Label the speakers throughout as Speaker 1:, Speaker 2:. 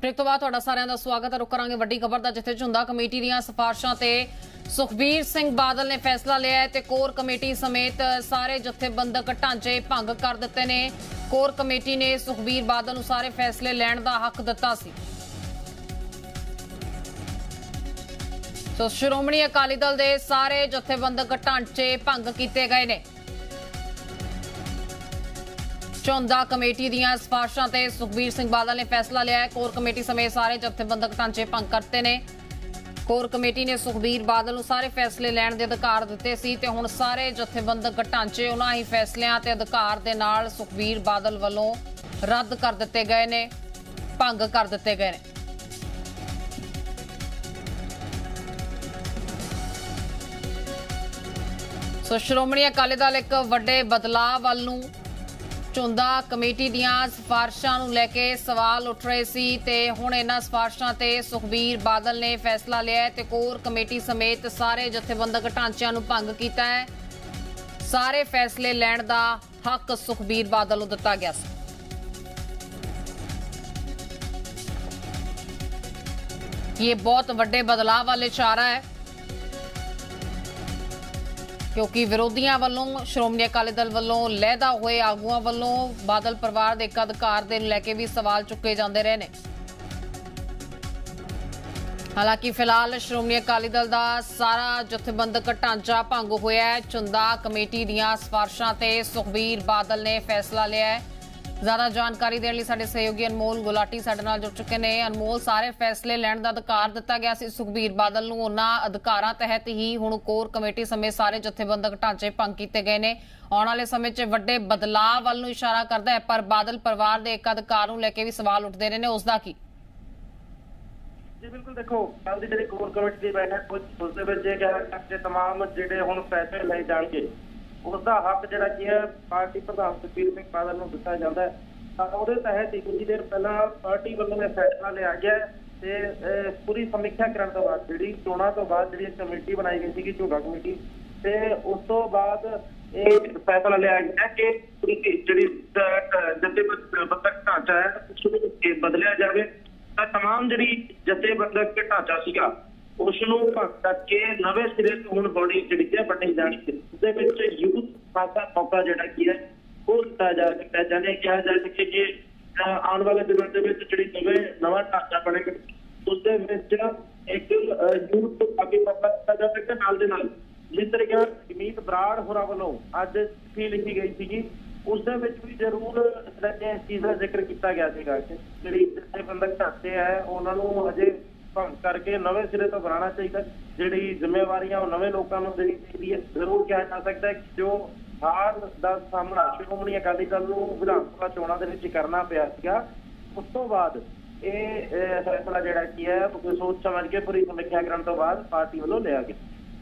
Speaker 1: Break तो बाद तुहाडा सारिਆਂ ਦਾ स्वागत है। रुख करांगे वड्डी खबर दा, जिथे झुंदा कमेटी दीयां सिफारिशां ते सुखबीर सिंह बादल ने फैसला लिया है ते कोर कमेटी समेत सारे जथेबंदक ढांचे भंग कर दिते ने। कोर कमेटी ने सुखबीर बादल नूं सारे फैसले लैण दा हक दिता सी। तो श्रोमणी अकाली दल दे सारे जथेबंदक ढांचे भंग कीते गए ने। झुंदा कमेटी दीयां सिफारिशां ते सुखबीर सिंह बादल ने फैसला लिया है। कोर कमेटी समेत सारे जथेबंदक ढांचे भंग करते ने। कोर कमेटी ने सुखबीर बादल नूं सारे फैसले लैण दे अधिकार दिते सी ते हुण सारे जथेबंदक ढांचे उन्हां ही फैसलियां ते अधिकार दे नाल सुखबीर बादल वल्लों रद्द कर दिते गए ने, भंग कर दिते गए ने। सो श्रोमणी अकाली दल एक वड्डे बदलाव वल नूं झुंदा कमेटी दीयां सिफारिशां नूं लैके सवाल उठ रहे सी ते हुण इन्हां सिफारिशां ते सुखबीर बादल ने फैसला लिया है ते कोर कमेटी समेत सारे जथेबंदक ढांचिਆਂ ਨੂੰ भंग कीता है। सारे फैसले लैण दा हक सुखबीर बादल नूं दिता गया सी। ये बहुत वड्डे बदलाव वाले इशारा है क्योंकि विरोधियों वालों श्रोमणी अकाली दल वालों लहदा हुए आगुआं वालों बादल परिवार के एकाधिकार दे लैके भी सवाल चुके जाते रहे ने। हालांकि फिलहाल श्रोमणी अकाली दल का सारा जथेबंदक ढांचा भंग होया है। झुंदा कमेटी दीयां सिफारिशां ते सुखबीर बादल ने फैसला लिया है। ज्यादा जानकारी देने साडे सहयोगी अनमोल गुलाटी साडे नाल जुड़ चुके हैं। अनमोल, सारे फैसले लैण दा अधिकार दिता गया सी सुखबीर बादल नूं, उन्हां अधिकारां तहत ही हुण कोर कमेटी समेत सारे जथेबंदक ढांचे भंग कीते गए ने। आउण वाले समय च वड्डे बदलाव वल नूं इशारा करदा है, पर बादल परिवार दे एकाधिकार नूं लैके भी सवाल उठदे रहे ने, उसदा की?
Speaker 2: जी बिल्कुल, देखो कल दी जिहड़ी कोर कमेटी दी बैठक उस दे विच इह कहा कि तमाम जिहड़े हुण फैसले लए जाणगे उसका हक जिहड़ा की है पार्टी प्रधान सुखबीर सिंह बादल नूं दिता जांदा है। ਉਹਦੇ तहत ही कुछ देर पहला पार्टी ਵੱਲੋਂ ਇਹ फैसला लिया गया ਤੇ पूरी समीक्षा ਕਰਨ ਤੋਂ ਬਾਅਦ ਜਿਹੜੀ ਚੋਣਾਂ ਤੋਂ ਬਾਅਦ ਜਿਹੜੀ ਕਮੇਟੀ ਬਣਾਈ ਗਈ ਸੀ ਝੁੰਦਾ ਕਮੇਟੀ ਤੇ ਉਸ ਤੋਂ ਬਾਅਦ ਇਹ फैसला लिया गया कि ਜਿਹੜੀ ਜਥੇਬੰਦਕ ਢਾਂਚਾ ਹੈ ਉਸਨੂੰ ਬਦਲਿਆ ਜਾਵੇ ਤਾਂ तमाम ਜਿਹੜੀ ਜਥੇਬੰਦਕ ਢਾਂਚਾ ਸੀਗਾ उसनूं भंग करके नवे सिरे तो हुण बॉडी जिहड़ी है बनी जानी है। उसदे विच यूथ खासा मौका जिहड़ा की है वो दिता जा सकता है। जाने कहा जा सके कि आने वाले दिनों के विच जिहड़ी नवा ढांचा बनेगा उसदे विच एक यूथ काफी मौका दिता जा सकता है। नाल दे नाल जिस तरीके जमीत बराड़ होरां वल्लों अज चिट्ठी लिखी गई सीगी उसदे विच भी जरूर इस चीज़ का जिक्र किया गया सीगा कि जिहड़ी जथेबंदक ढांचे है उन्हां नूं अजे भंग करके नवे सिरे तो बनाना चाहिए। जिहड़ी जिम्मेवारियां नवे लोगों को देनी चाहिए है। जरूर कहा जा सकता है कि जो हार का सामना श्रोमणी अकाली दल नूं विधान सभा चोणां दे विच करना पिया सीगा उस तो बाद ये फैसला जिहड़ा की है सोच समझ के पूरी समीक्षा करन तो बाद पार्टी वालों लिया गया।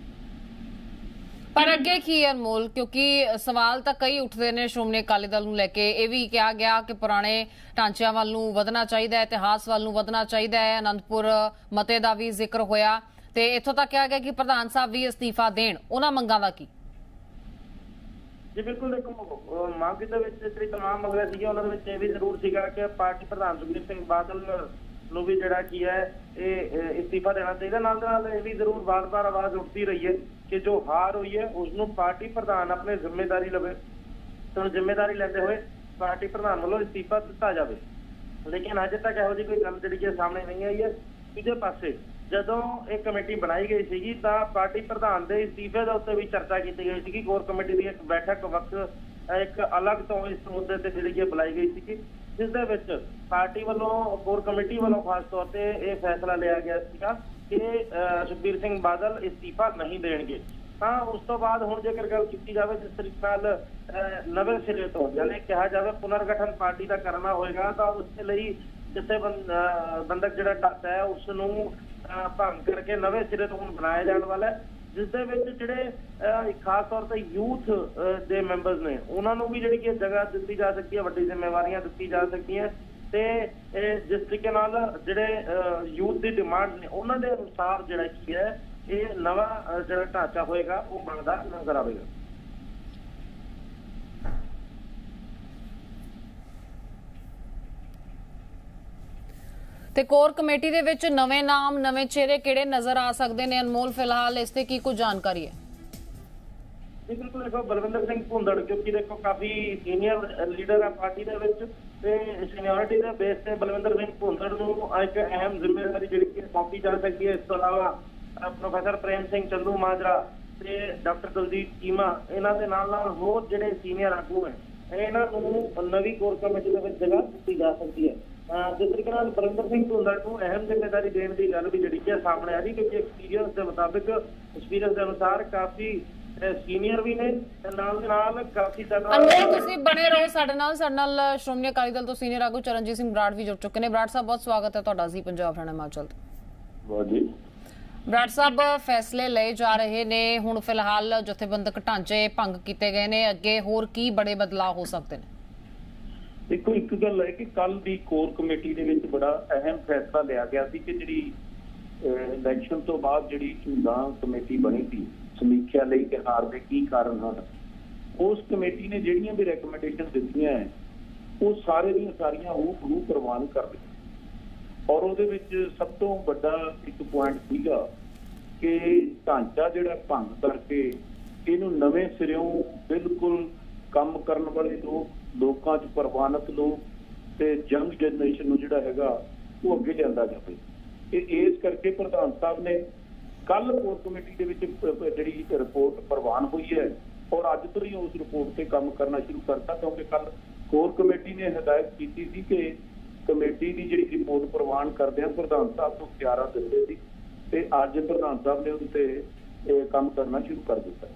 Speaker 1: पर अगे की अनमोल, क्योंकि सवाल तो कई उठते हैं श्रोमणी अकाली दल नूं लैके यह भी कहा गया कि पुराने ढांचिਆਂ ਵੱਲ ਨੂੰ ਵਧਣਾ ਚਾਹੀਦਾ है, इतिहास ਵੱਲ ਨੂੰ ਵਧਣਾ ਚਾਹੀਦਾ है। आनंदपुर मते का भी जिक्र होया ते इत्थों तक कहा गया कि प्रधान साहब भी इस्तीफा देण, उन्हां मंगां दा की?
Speaker 2: जी बिल्कुल, देखो मंग दे विच जिहड़ी तमाम मंगां सीगीआं उन्हां दे विच इह भी जरूर सीगा कि पार्टी प्रधान सुखबीर सिंह बादल ਨੂੰ भी जिहड़ा की है ये इस्तीफा देना चाहिए। नाल दे नाल भी जरूर बार-बार आवाज उठती रही है कि जो हार हुई है उसनूं पार्टी प्रधान अपने जिम्मेदारी लवे तो जिम्मेदारी लेंदे हुए पार्टी प्रधान वालों इस्तीफा दिता जाए। लेकिन अजे तक इहो जी कोई गल जिहड़ी सामने नहीं आई है। दूजे पासे जदों एक कमेटी बनाई गई सीगी तां पार्टी प्रधान के इस्तीफे के उत्ते भी चर्चा की गई सीगी। कोर कमेटी की एक बैठक वक्त एक अलग तो इस मुद्दे ते जिहड़ी बुलाई गई सीगी जिस दे विच पार्टी वालों कोर कमेटी वालों खास तौर पर यह फैसला लिया गया सीगा कि सुखबीर सिंह बादल इस्तीफा नहीं देंगे। ਤਾਂ ਉਸ ਤੋਂ ਬਾਅਦ ਹੁਣ ਜੇਕਰ ਗੱਲ ਕੀਤੀ ਜਾਵੇ ਜਿਸ ਤਰੀਕੇ ਨਾਲ ਨਵੇਂ ਸਿਰੇ ਤੋਂ ਯਾਨੀ ਕਿਹਾ ਜਾਵੇ ਪੁਨਰਗਠਨ ਪਾਰਟੀ ਦਾ ਕਰਨਾ ਹੋਏਗਾ ਤਾਂ ਉਸ ਦੇ ਲਈ ਜਥੇਬੰਦਕ ਜਿਹੜਾ ਢਾਂਚਾ ਹੈ ਉਸ ਨੂੰ ਭੰਗ ਕਰਕੇ ਨਵੇਂ ਸਿਰੇ ਤੋਂ ਹੁਣ ਬਣਾਇਆ ਜਾਣ ਵਾਲਾ ਹੈ ਜਿਸ ਦੇ ਵਿੱਚ ਜਿਹੜੇ ਖਾਸ ਤੌਰ ਤੇ ਯੂਥ ਦੇ ਮੈਂਬਰਸ ਨੇ ਉਹਨਾਂ ਨੂੰ ਵੀ ਜਿਹੜੀ ਕਿ ਜਗ੍ਹਾ ਦਿੱਤੀ ਜਾ ਸਕਦੀ ਹੈ, ਵੱਡੀ ਜ਼ਿੰਮੇਵਾਰੀਆਂ ਦਿੱਤੀ ਜਾ ਸਕਦੀਆਂ ਤੇ ਜਿਸ ਤਰੀਕੇ ਨਾਲ ਜਿਹੜੇ ਯੂਥ ਦੀ ਡਿਮਾਂਡ ਨੇ ਉਹਨਾਂ ਦੇ ਅਨੁਸਾਰ ਜਿਹੜਾ ਕੀ ਹੈ ਇਹ ਨਵਾਂ ਜਿਹੜਾ ਢਾਂਚਾ ਹੋਏਗਾ ਉਹ ਬਣਦਾ ਨਜ਼ਰ ਆਵੇਗਾ।
Speaker 1: ਤੇ ਕੋਰ ਕਮੇਟੀ ਦੇ ਵਿੱਚ ਨਵੇਂ ਨਾਮ ਨਵੇਂ ਚਿਹਰੇ ਕਿਹੜੇ ਨਜ਼ਰ ਆ ਸਕਦੇ ਨੇ ਅਨਮੋਲ? ਫਿਲਹਾਲ ਇਸ ਤੇ ਕੀ ਕੁਝ ਜਾਣਕਾਰੀ ਹੈ?
Speaker 2: ਜੀ ਬਿਲਕੁਲ ਦੇਖੋ, ਬਲਵਿੰਦਰ ਸਿੰਘ ਭੁੰਦੜ ਕਿਉਂਕਿ ਦੇਖੋ ਕਾਫੀ ਸੀਨੀਅਰ ਲੀਡਰ ਹੈ ਪਾਰਟੀ ਦੇ ਵਿੱਚ, ਤੇ ਸੀਨੀਅਰਿਟੀ ਦੇ ਬੇਸ ਤੇ ਬਲਵਿੰਦਰ ਸਿੰਘ ਭੁੰਦੜ ਨੂੰ ਇੱਕ ਅਹਿਮ ਜ਼ਿੰਮੇਵਾਰੀ ਜਿਹੜੀ ਕਿ ਸੌਂਪੀ ਜਾ ਸਕਦੀ ਹੈ। ਇਸ ਤੋਂ ਇਲਾਵਾ ਪ੍ਰੋਫੈਸਰ ਪ੍ਰੇਮ ਸਿੰਘ ਚੰਦੂਮਾਜਰਾ ਤੇ ਡਾਕਟਰ ਦਲਜੀਤ ਚੀਮਾ, ਇਹਨਾਂ ਦੇ ਨਾਲ ਨਾਲ ਹੋਰ ਜਿਹੜੇ ਸੀਨੀਅਰ ਆਗੂ ਹੈ, ਇਹਨਾਂ ਨੂੰ ਨਵੀਂ ਕੋਰ ਕਮੇਟੀ ਦੇ ਵਿੱਚ ਜਗ੍ਹਾ ਦਿੱਤੀ ਜਾ ਸਕਦੀ ਹੈ। ਜਿਸ ਤਰੀਕੇ ਨਾਲ ਬਲਵਿੰਦਰ ਸਿੰਘ ਭੁੰਦੜ ਨੂੰ ਅਹਿਮ ਜ਼ਿੰਮੇਵਾਰੀ ਦੇਣ ਦੀ ਗੱਲ ਵੀ ਜਿਹੜੀ ਹੈ ਸਾਹਮਣੇ ਆ ਰਹੀ, ਕਿਉਂਕਿ ਐਕਸਪੀਰੀਅੰਸ ਦੇ ਅਨੁਸਾਰ ਕਾਫੀ ਸੀਨੀਅਰ ਵੀ ਨੇ ਤੇ ਨਾਲ ਦੇ ਨਾਲ ਕਾਫੀ ਤਗੜਾ।
Speaker 1: ਤੁਸੀਂ ਬਣੇ ਰਹੋ ਸਾਡੇ ਨਾਲ ਸ਼੍ਰੋਮਣੀ ਅਕਾਲੀ ਦਲ ਤੋਂ ਸੀਨੀਅਰ ਆਗੂ ਚਰਨਜੀਤ ਸਿੰਘ ਬਰਾੜ ਵੀ ਜੁੜ ਚੁੱਕੇ ਨੇ। ਬਰਾੜ ਸਾਹਿਬ, ਬਹੁਤ ਸਵਾਗਤ ਹੈ ਤੁਹਾਡਾ ਜੀ ਪੰਜਾਬ ਹਰਿਆਣਾ ਹਿਮਾਚਲ ਤੋਂ।
Speaker 3: ਵਾਹ ਜੀ।
Speaker 1: ਬਰਾੜ ਸਾਹਿਬ, ਫੈਸਲੇ ਲਏ ਜਾ ਰਹੇ ਨੇ ਹੁਣ, ਫਿਲਹਾਲ ਜਥੇਬੰਦਕ ਢਾਂਚੇ ਭੰਗ ਕੀਤੇ ਗਏ ਨੇ, ਅੱਗੇ ਹੋਰ ਕੀ ਬੜੇ ਬਦਲਾਅ ਹੋ ਸਕਦੇ ਨੇ?
Speaker 3: ਦੇਖੋ, ਇੱਕ ਗੱਲ ਹੈ ਕਿ ਕੱਲ ਦੀ ਕੋਰ ਕਮੇਟੀ ਦੇ ਵਿੱਚ ਬੜਾ ਅਹਿਮ ਫੈਸਲਾ ਲਿਆ ਗਿਆ ਸੀ ਕਿ ਜਿਹੜੀ ਇਲੈਕਸ਼ਨ ਤੋਂ ਬਾਅਦ ਜਿਹੜੀ ਝੂਲਾ ਕਮੇਟੀ ਬਣੀ ਸੀ ਸਮੀਖਿਆ ਲਈ ਕਿ ਹਾਰ ਦੇ ਕੀ ਕਾਰਨ ਹਨ, ਉਸ ਕਮੇਟੀ ਨੇ ਜਿਹੜੀਆਂ ਵੀ ਰეკਮੈਂਡੇਸ਼ਨ ਦਿੱਤੀਆਂ ਹੈ ਉਹ ਸਾਰੇ ਦੀਆਂ ਸਾਰੀਆਂ ਉਹ ਪ੍ਰਵਾਨ ਕਰ ਦਿੱਤੀਆਂ। ਔਰ ਉਹਦੇ ਵਿੱਚ ਸਭ ਤੋਂ ਵੱਡਾ ਇੱਕ ਪੁਆਇੰਟ ਸੀਗਾ ਕਿ ਢਾਂਚਾ ਜਿਹੜਾ ਭੰਗ ਕਰਕੇ ਇਹਨੂੰ ਨਵੇਂ ਸਿਰਿਓਂ ਬਿਲਕੁਲ ਕੰਮ ਕਰਨ ਵਾਲੇ ਲੋਕਾਂ 'ਚ ਪ੍ਰਵਾਨਿਤ ਲੋਕ ਤੇ ਯੰਗ ਜਨਰੇਸ਼ਨ ਨੂੰ ਜਿਹੜਾ ਹੈਗਾ ਉਹ ਅੱਗੇ ਲਿਆਂਦਾ ਜਾਵੇ। ਇਸ ਕਰਕੇ ਪ੍ਰਧਾਨ ਸਾਹਿਬ ਨੇ ਕੱਲ ਕੋਰ ਕਮੇਟੀ ਦੇ ਵਿੱਚ ਜਿਹੜੀ ਰਿਪੋਰਟ ਪ੍ਰਵਾਨ ਹੋਈ ਹੈ ਔਰ ਅੱਜ ਤੋਂ ਹੀ ਉਸ ਰਿਪੋਰਟ ਤੇ ਕੰਮ ਕਰਨਾ ਸ਼ੁਰੂ ਕਰਤਾ, ਕਿਉਂਕਿ ਕੱਲ ਕੋਰ ਕਮੇਟੀ ਨੇ ਹਦਾਇਤ ਕੀਤੀ ਸੀ ਕਿ ਕਮੇਟੀ ਦੀ ਜਿਹੜੀ ਰਿਪੋਰਟ ਪ੍ਰਵਾਨ ਕਰਦਿਆਂ ਪ੍ਰਧਾਨ ਸਾਹਿਬ ਨੂੰ ਇਖਤਿਆਰਾਂ ਦਿੰਦੇ ਸੀ, ਤੇ ਅੱਜ ਪ੍ਰਧਾਨ ਸਾਹਿਬ ਨੇ ਉਹਦੇ ਤੇ ਕੰਮ ਕਰਨਾ ਸ਼ੁਰੂ ਕਰ ਦਿੱਤਾ।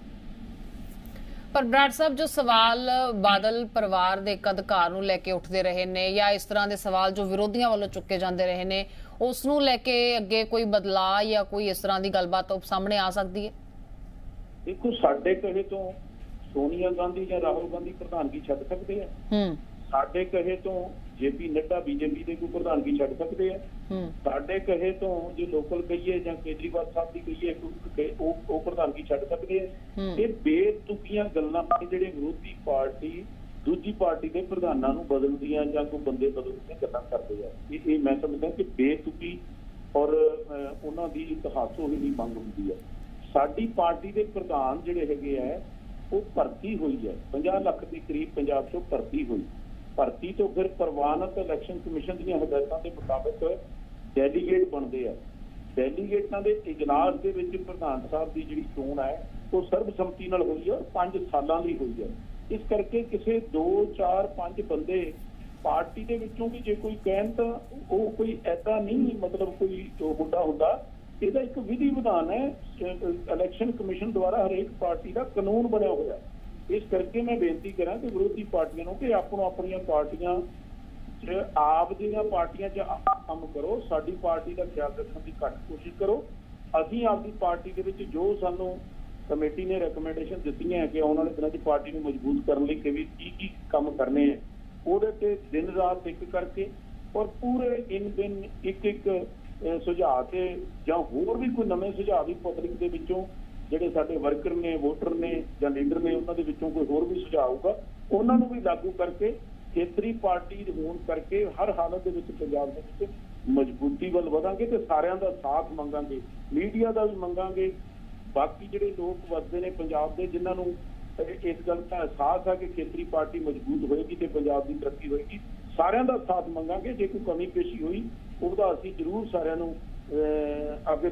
Speaker 1: ਪਰ ਬਰਾੜ ਸਾਹਿਬ, ਜੋ ਸਵਾਲ ਬਾਦਲ ਪਰਿਵਾਰ ਦੇ ਇੱਕ ਅਧਿਕਾਰ ਨੂੰ ਲੈ ਕੇ ਉੱਠਦੇ ਰਹੇ ਨੇ ਜਾਂ ਇਸ ਤਰ੍ਹਾਂ ਦੇ ਸਵਾਲ ਜੋ ਵਿਰੋਧੀਆਂ ਵੱਲੋਂ ਚੁੱਕੇ ਜਾਂਦੇ ਰਹੇ ਨੇ, ਉਸ ਨੂੰ ਲੈ ਕੇ ਅੱਗੇ ਕੋਈ ਬਦਲਾਅ ਜਾਂ ਕੋਈ ਇਸ ਤਰ੍ਹਾਂ ਦੀ ਗੱਲਬਾਤ ਸਾਹਮਣੇ ਆ ਸਕਦੀ ਹੈ?
Speaker 3: ਦੇਖੋ, ਸਾਡੇ ਕਹੇ ਤੋਂ ਸੋਨੀਆ ਗਾਂਧੀ ਜਾਂ ਰਾਹੁਲ ਗਾਂਧੀ ਪ੍ਰਧਾਨਗੀ ਛੱਡ ਸਕਦੇ ਆ, ਸਾਡੇ ਕਹੇ ਤੋਂ ਜੇਪੀ ਨੱਡਾ ਬੀਜੇਪੀ ਦੇ ਕੋਈ ਪ੍ਰਧਾਨਗੀ ਛੱਡ ਸਕਦੇ ਆ, ਸਾਡੇ ਕਹੇ ਤੋਂ ਜੇ ਲੋਕਲ ਕਹੀਏ ਜਾਂ ਕੇਜਰੀਵਾਲ ਸਾਹਿਬ ਦੀ ਕਹੀਏ ਉਹ ਪ੍ਰਧਾਨਗੀ ਛੱਡ ਸਕਦੇ ਆ। ਇਹ ਬੇਤੁਕੀਆਂ ਗੱਲਾਂ ਜਿਹੜੇ ਵਿਰੋਧੀ ਪਾਰਟੀ ਦੂਜੀ ਪਾਰਟੀ ਦੇ ਪ੍ਰਧਾਨਾਂ ਨੂੰ ਬਦਲਦੀਆਂ ਜਾਂ ਕੋਈ ਬੰਦੇ ਬਦਲਦੀਆਂ ਗੱਲਾਂ ਕਰਦੇ ਆ, ਇਹ ਮੈਂ ਸਮਝਦਾ ਕਿ ਬੇਤੁਕੀ ਔਰ ਉਹਨਾਂ ਦੀ ਇਤਿਹਾਸੋਂ ਹੀ ਨਹੀਂ ਮੰਗ ਹੁੰਦੀ ਹੈ। ਸਾਡੀ ਪਾਰਟੀ ਦੇ ਪ੍ਰਧਾਨ ਜਿਹੜੇ ਹੈਗੇ ਆ ਉਹ ਭਰਤੀ ਹੋਈ ਹੈ, 50 ਲੱਖ ਦੇ ਕਰੀਬ ਪੰਜਾਬ 'ਚੋਂ ਭਰਤੀ ਹੋਈ। ਭਰਤੀ ਤੋਂ ਫਿਰ ਪ੍ਰਵਾਨਿਤ ਇਲੈਕਸ਼ਨ ਕਮਿਸ਼ਨ ਦੀਆਂ ਹਦਾਇਤਾਂ ਦੇ ਮੁਤਾਬਕ ਡੈਲੀਗੇਟ ਬਣਦੇ ਆ। ਡੈਲੀਗੇਟਾਂ ਦੇ ਇਜਲਾਸ ਦੇ ਵਿੱਚ ਪ੍ਰਧਾਨ ਸਾਹਿਬ ਦੀ ਜਿਹੜੀ ਚੋਣ ਹੈ ਉਹ ਸਰਬਸੰਮਤੀ ਨਾਲ ਹੋਈ ਹੈ ਔਰ 5 ਸਾਲਾਂ ਲਈ ਹੋਈ ਹੈ। ਇਸ ਕਰਕੇ ਕਿਸੇ 2, 4, 5 ਬੰਦੇ ਪਾਰਟੀ ਦੇ ਵਿੱਚੋਂ ਵੀ ਜੇ ਕੋਈ ਕਹਿਣ ਤਾਂ ਉਹ ਕੋਈ ਐਦਾਂ ਨਹੀਂ ਮਤਲਬ ਕੋਈ ਹੁੰਦਾ। ਇਹਦਾ ਇੱਕ ਵਿਧੀ ਵਿਧਾਨ ਹੈ, ਇਲੈਕਸ਼ਨ ਕਮਿਸ਼ਨ ਦੁਆਰਾ ਹਰੇਕ ਪਾਰਟੀ ਦਾ ਕਾਨੂੰਨ ਬਣਿਆ ਹੋਇਆ। ਇਸ ਕਰਕੇ ਮੈਂ ਬੇਨਤੀ ਕਰਾਂ ਕਿ ਵਿਰੋਧੀ ਪਾਰਟੀਆਂ ਨੂੰ ਕਿ ਆਪਣੀਆਂ ਪਾਰਟੀਆਂ 'ਚ ਆਪ ਦੀਆਂ ਪਾਰਟੀਆਂ 'ਚ ਕੰਮ ਕਰੋ, ਸਾਡੀ ਪਾਰਟੀ ਦਾ ਖਿਆਲ ਰੱਖਣ ਦੀ ਘੱਟ ਕੋਸ਼ਿਸ਼ ਕਰੋ। ਅਸੀਂ ਆਪਦੀ ਪਾਰਟੀ ਦੇ ਵਿੱਚ ਜੋ ਸਾਨੂੰ ਕਮੇਟੀ ਨੇ ਰეკਮੈਂਡੇਸ਼ਨ ਦਿੱਤੀਆਂ ਕਿ ਆਉਣ ਵਾਲੇ ਦਿਨਾਂ 'ਚ ਪਾਰਟੀ ਨੂੰ ਮਜ਼ਬੂਤ ਕਰਨ ਲਈ ਕਿ ਕੀ ਕੰਮ ਕਰਨੇ ਹੈ, ਉਹਦੇ ਤੇ ਦਿਨ ਰਾਤ ਇੱਕ ਕਰਕੇ ਔਰ ਪੂਰੇ ਦਿਨ ਇੱਕ ਸੁਝਾਅ ਤੇ ਜਾਂ ਹੋਰ ਵੀ ਕੋਈ ਨਵੇਂ ਸੁਝਾਅ ਵੀ ਪਬਲਿਕ ਦੇ ਵਿੱਚੋਂ ਜਿਹੜੇ ਸਾਡੇ ਵਰਕਰ ਨੇ, ਵੋਟਰ ਨੇ ਜਾਂ ਲੀਡਰ ਨੇ, ਉਹਨਾਂ ਦੇ ਵਿੱਚੋਂ ਕੋਈ ਹੋਰ ਵੀ ਸੁਝਾਅ ਆਊਗਾ, ਉਹਨਾਂ ਨੂੰ ਵੀ ਲਾਗੂ ਕਰਕੇ ਖੇਤਰੀ ਪਾਰਟੀ ਹੋਣ ਕਰਕੇ ਹਰ ਹਾਲਤ ਦੇ ਵਿੱਚ ਪੰਜਾਬ ਦੇ ਵਿੱਚ ਮਜ਼ਬੂਤੀ ਵੱਲ ਵਧਾਂਗੇ ਤੇ ਸਾਰਿਆਂ ਦਾ ਸਾਥ ਮੰਗਾਂਗੇ, ਮੀਡੀਆ ਦਾ ਵੀ ਮੰਗਾਂਗੇ। ਬਾਕੀ ਜਿਹੜੇ ਲੋਕ ਵਸਦੇ ਨੇ ਪੰਜਾਬ ਦੇ, ਜਿਨ੍ਹਾਂ ਨੂੰ ਇਸ ਗੱਲ ਦਾ ਅਹਿਸਾਸ ਹੈ ਕਿ ਖੇਤਰੀ ਪਾਰਟੀ ਮਜ਼ਬੂਤ ਹੋਏਗੀ ਤੇ ਪੰਜਾਬ ਦੀ ਤਰੱਕੀ ਹੋਏਗੀ, ਸਾਰਿਆਂ ਦਾ ਸਾਥ ਮੰਗਾਂਗੇ। ਜੇ ਕੋਈ ਕਮੀ ਪੇਸ਼ੀ ਹੋਈ ਉਹਦਾ ਅਸੀਂ ਜ਼ਰੂਰ ਸਾਰਿਆਂ ਨੂੰ ਅੱਗੇ